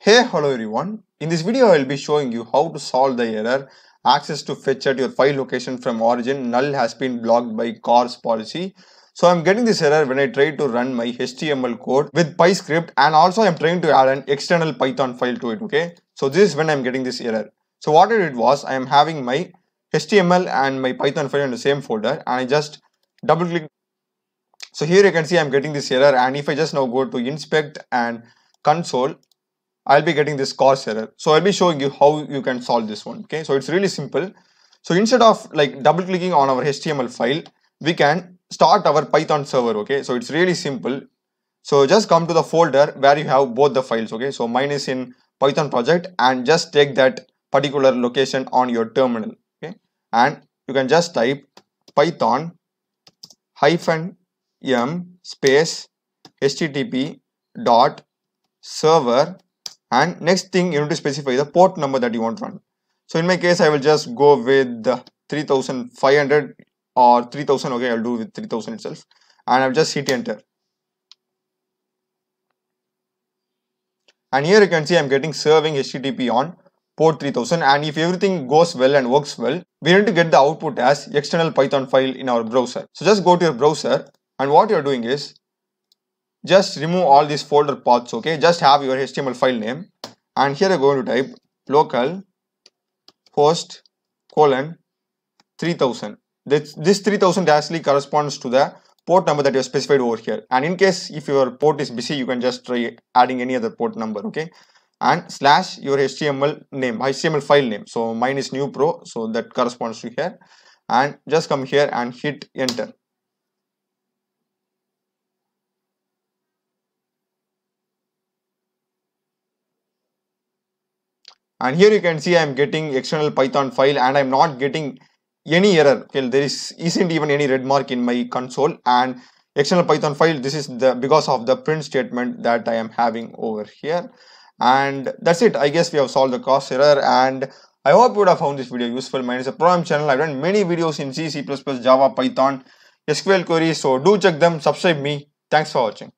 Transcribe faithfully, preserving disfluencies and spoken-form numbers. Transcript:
Hey, hello everyone. In this video, I will be showing you how to solve the error access to fetch at your file location from origin null has been blocked by CORS policy. So I'm getting this error when I try to run my H T M L code with Pyscript, and also I'm trying to add an external Python file to it. Okay, so this is when I'm getting this error. So what I did was I am having my H T M L and my Python file in the same folder, and I just double click. So here you can see I'm getting this error, and if I just now go to inspect and console, I'll be getting this CORS error. So I'll be showing you how you can solve this one. Okay, so it's really simple. So instead of like double clicking on our H T M L file, we can start our Python server. Okay, so it's really simple. So just come to the folder where you have both the files. Okay, so mine is in Python project, and just take that particular location on your terminal. Okay, and you can just type Python hyphen m space http dot server, and next thing you need to specify the port number that you want to run. So in my case, I will just go with three thousand five hundred or three thousand. Okay, I'll do with three thousand itself, and I'll just hit enter. And here you can see I'm getting serving H T T P on port three thousand, and if everything goes well and works well, we need to get the output as external Python file in our browser. So just go to your browser, and what you're doing is just remove all these folder paths. Okay, just have your H T M L file name, and here you're going to type local host colon three thousand. This, this three thousand actually corresponds to the port number that you have specified over here, and in case if your port is busy, you can just try adding any other port number. Okay, and slash your H T M L name, H T M L file name. So mine is new pro, so that corresponds to here, and just come here and hit enter. And here you can see I'm getting external Python file, and I'm not getting any error. Okay, there is isn't even any red mark in my console, and external Python file, this is the because of the print statement that I am having over here. And that's it. I guess we have solved the CORS error, and I hope you would have found this video useful. Mine is a program channel. I've done many videos in C, C plus plus, Java, Python, S Q L queries, so do check them, subscribe me. Thanks for watching.